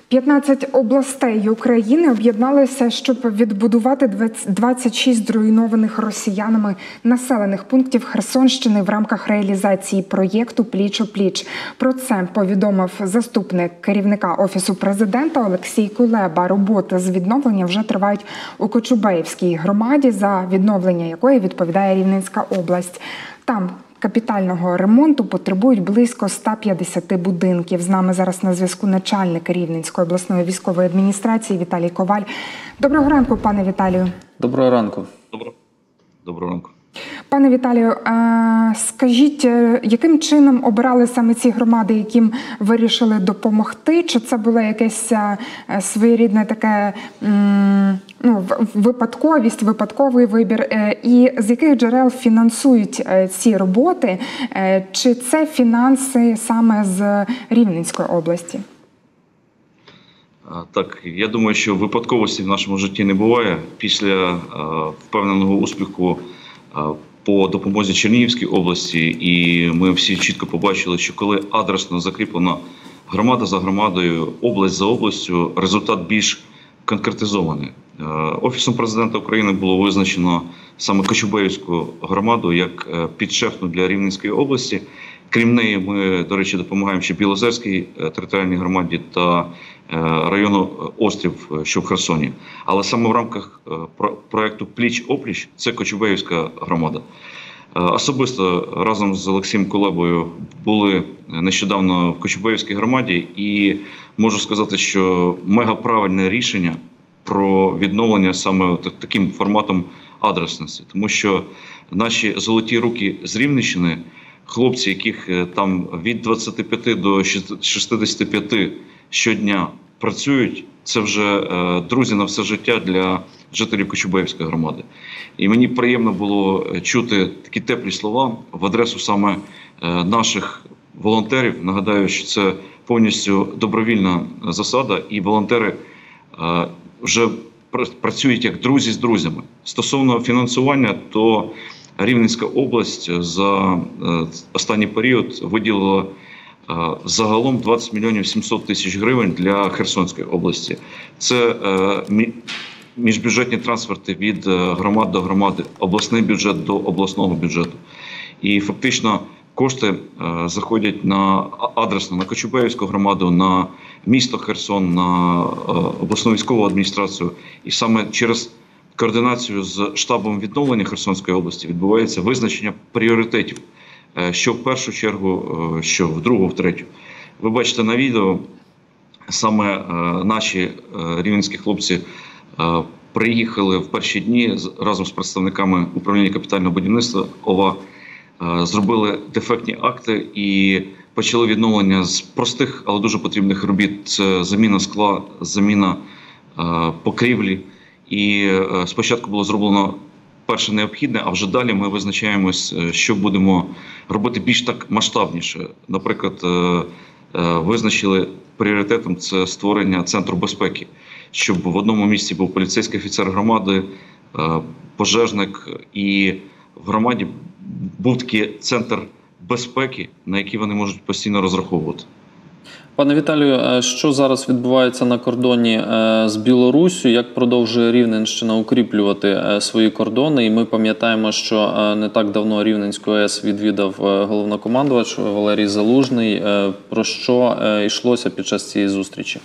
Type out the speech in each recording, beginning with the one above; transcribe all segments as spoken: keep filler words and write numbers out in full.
п'ятнадцять областей України об'єдналися, щоб відбудувати двадцять шість зруйнованих росіянами населених пунктів Херсонщини в рамках реалізації проєкту «Пліч-о-пліч». Про це повідомив заступник керівника Офісу президента Олексій Кулеба. Роботи з відновлення вже тривають у Кочубеївській громаді, за відновлення якої відповідає Рівненська область. Там капітального ремонту потребують близько ста п'ятдесяти будинків. З нами зараз на зв'язку начальник Рівненської обласної військової адміністрації Віталій Коваль. Доброго ранку, пане Віталію. Доброго ранку. Доброго, Доброго ранку. Пане Віталію, скажіть, яким чином обирали саме ці громади, яким вирішили допомогти? Чи це було якесь своєрідне таке ну, випадковість, випадковий вибір? І з яких джерел фінансують ці роботи? Чи це фінанси саме з Рівненської області? Так, я думаю, що випадковості в нашому житті не буває. Після впевненого успіху по допомозі Чернігівській області, і ми всі чітко побачили, що коли адресно закріплена громада за громадою, область за областю, результат більш конкретизований. Офісом президента України було визначено саме Кочубеївську громаду як підшефну для Рівненської області. Крім неї, ми, до речі, допомагаємо ще Білозерській територіальній громаді та району Острів, що в Херсоні. Але саме в рамках проєкту «Пліч-о-пліч» це Кочубеївська громада. Особисто разом з Олексієм Кулебою були нещодавно в Кочубеївській громаді, і можу сказати, що мегаправильне рішення про відновлення саме таким форматом адресності. Тому що наші золоті руки з Рівненщини, хлопці, яких там від двадцяти п'яти до шістдесяти п'яти щодня працюють, це вже друзі на все життя для жителів Кочубеївської громади. І мені приємно було чути такі теплі слова в адресу саме наших волонтерів. Нагадаю, що це повністю добровільна засада, і волонтери вже працюють як друзі з друзями. Стосовно фінансування, то Рівненська область за останній період виділила загалом двадцять мільйонів сімсот тисяч гривень для Херсонської області. Це міжбюджетні трансферти від громад до громади, обласний бюджет до обласного бюджету. І фактично кошти заходять на адресно на Кочубеївську громаду, на місто Херсон, на обласну військову адміністрацію. І саме через координацію з штабом відновлення Херсонської області відбувається визначення пріоритетів, що в першу чергу, що в другу, в третю. Ви бачите на відео, саме наші рівненські хлопці приїхали в перші дні разом з представниками управління капітального будівництва ОВА, зробили дефектні акти і почали відновлення з простих, але дуже потрібних робіт. Це заміна скла, заміна покрівлі. І спочатку було зроблено перше необхідне, а вже далі ми визначаємось, що будемо робити більш так масштабніше. Наприклад, визначили пріоритетом це створення центру безпеки, щоб в одному місці був поліцейський офіцер громади, пожежник, і в громаді був такий центр безпеки, на який вони можуть постійно розраховувати. Пане Віталію, що зараз відбувається на кордоні з Білоруссю? Як продовжує Рівненщина укріплювати свої кордони? І ми пам'ятаємо, що не так давно Рівненську АЕС відвідав головнокомандувач Валерій Залужний. Про що йшлося під час цієї зустрічі?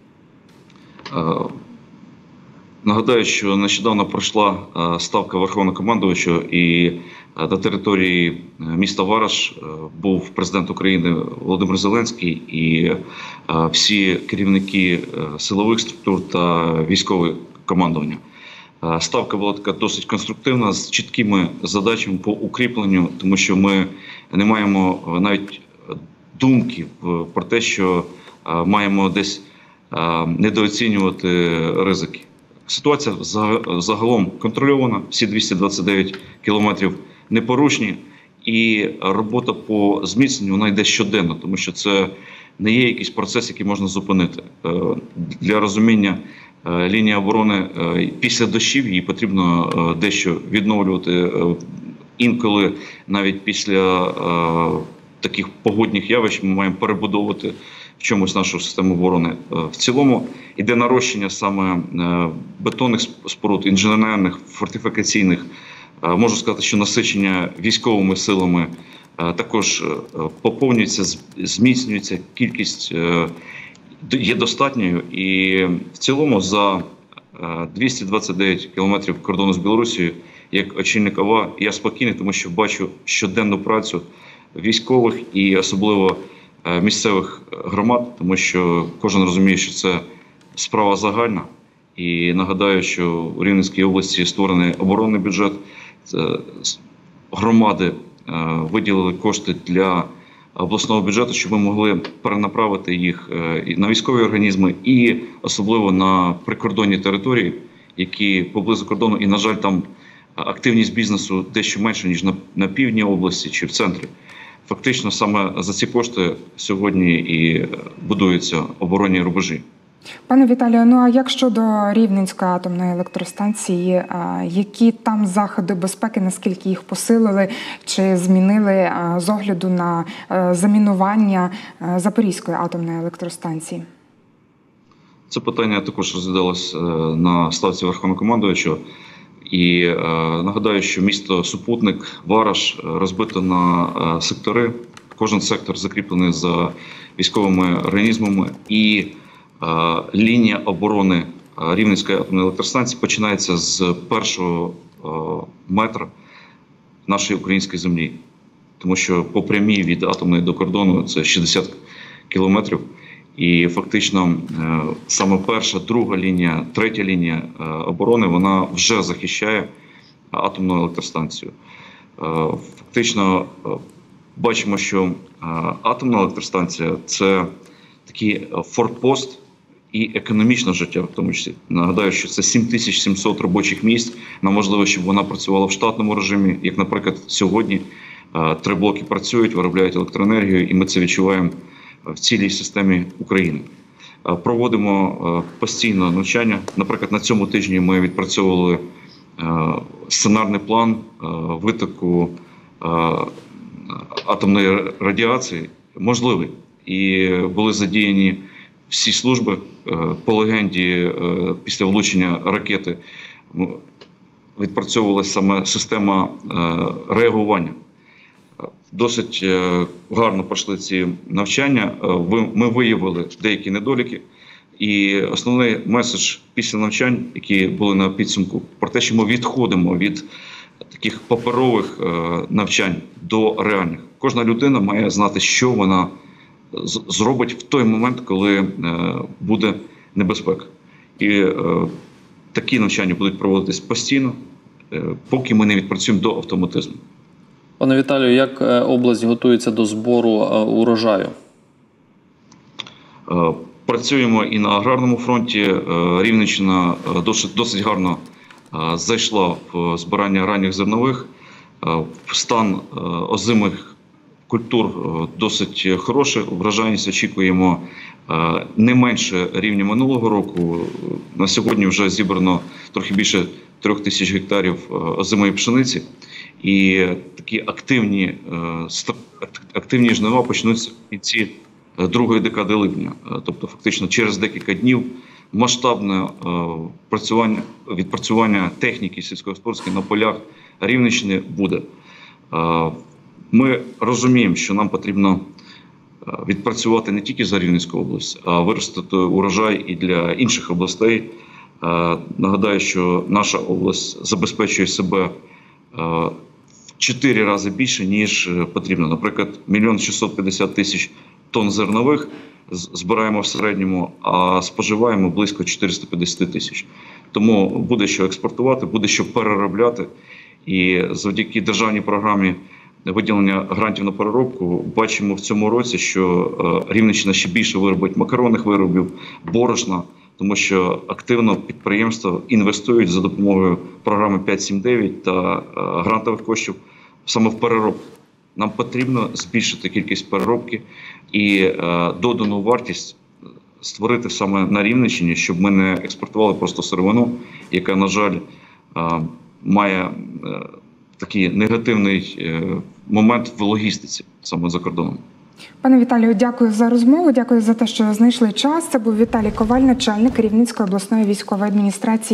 Нагадаю, що нещодавно пройшла ставка Верховнокомандувача, і на території міста Вараш був президент України Володимир Зеленський і всі керівники силових структур та військове командування. Ставка була така досить конструктивна, з чіткими задачами по укріпленню, тому що ми не маємо навіть думки про те, що маємо десь недооцінювати ризики. Ситуація загалом контрольована, всі двісті двадцять дев'ять кілометрів непорушні, і робота по зміцненню вона йде щоденно, тому що це не є якийсь процес, який можна зупинити. Для розуміння, лінії оборони після дощів її потрібно дещо відновлювати. Інколи навіть після таких погодних явищ ми маємо перебудовувати чомусь нашу систему оборони. В цілому йде нарощення саме бетонних споруд, інженерних, фортифікаційних. Можу сказати, що насичення військовими силами також поповнюється, зміцнюється, кількість є достатньою. І в цілому за двісті двадцять дев'ять кілометрів кордону з Білорусією, як очільник ОВА, я спокійний, тому що бачу щоденну працю військових і особливо місцевих громад, тому що кожен розуміє, що це справа загальна. І нагадаю, що у Рівненській області створений оборонний бюджет, громади виділили кошти для обласного бюджету, щоб ми могли перенаправити їх на військові організми і особливо на прикордонні території, які поблизу кордону, і, на жаль, там активність бізнесу дещо менше, ніж на, на півдні області чи в центрі. Фактично саме за ці кошти сьогодні і будуються оборонні рубежі. Пане Віталію, ну а як щодо Рівненської атомної електростанції, які там заходи безпеки, наскільки їх посилили, чи змінили з огляду на замінування Запорізької атомної електростанції? Це питання також розглядалось на ставці Верховнокомандуючого. І е, нагадаю, що місто Супутник, Вараш розбито на е, сектори. Кожен сектор закріплений за військовими організмами. І е, лінія оборони Рівненської атомної електростанції починається з першого е, метра нашої української землі. Тому що по прямій від атомної до кордону це шістдесят кілометрів. І фактично саме перша, друга лінія, третя лінія оборони, вона вже захищає атомну електростанцію. Фактично бачимо, що атомна електростанція – це такий форпост і економічне життя в тому числі. Нагадаю, що це сім тисяч сімсот робочих місць. Нам важливо, щоб вона працювала в штатному режимі, як, наприклад, сьогодні три блоки працюють, виробляють електроенергію, і ми це відчуваємо в цілій системі України. Проводимо постійно навчання. Наприклад, на цьому тижні ми відпрацьовували сценарний план витоку атомної радіації, можливий. І були задіяні всі служби. По легенді, після влучення ракети відпрацьовувалася саме система реагування. Досить гарно пройшли ці навчання. Ми виявили деякі недоліки. І основний меседж після навчань, які були на підсумку, про те, що ми відходимо від таких паперових навчань до реальних. Кожна людина має знати, що вона зробить в той момент, коли буде небезпека. І такі навчання будуть проводитись постійно, поки ми не відпрацюємо до автоматизму. Пане Віталію, як область готується до збору урожаю? Працюємо і на аграрному фронті. Рівненщина досить, досить гарно зайшла в збирання ранніх зернових. Стан озимих культур досить хороший. Врожайність очікуємо не менше рівня минулого року. На сьогодні вже зібрано трохи більше трьох тисяч гектарів озимої пшениці. І такі активні, активні жнива почнуться в кінці другої декади липня. Тобто фактично через декілька днів масштабне працювання, відпрацювання техніки сільськогосподарської на полях Рівненщини буде. Ми розуміємо, що нам потрібно відпрацювати не тільки за Рівненську область, а виростити урожай і для інших областей. Нагадаю, що наша область забезпечує себе в чотири рази більше, ніж потрібно. Наприклад, мільйон шістсот п'ятдесят тисяч тонн зернових збираємо в середньому, а споживаємо близько чотириста п'ятдесят тисяч. Тому буде що експортувати, буде що переробляти. І завдяки державній програмі виділення грантів на переробку бачимо в цьому році, що Рівненщина ще більше виробить макаронних виробів, борошна, тому що активно підприємства інвестують за допомогою програми п'ять сім дев'ять та грантових коштів саме в переробку. Нам потрібно збільшити кількість переробки і е, додану вартість створити саме на Рівненщині, щоб ми не експортували просто сировину, яка, на жаль, е, має е, такий негативний е, момент в логістиці саме за кордоном. Пане Віталію, дякую за розмову, дякую за те, що знайшли час. Це був Віталій Коваль, начальник Рівненської обласної військової адміністрації.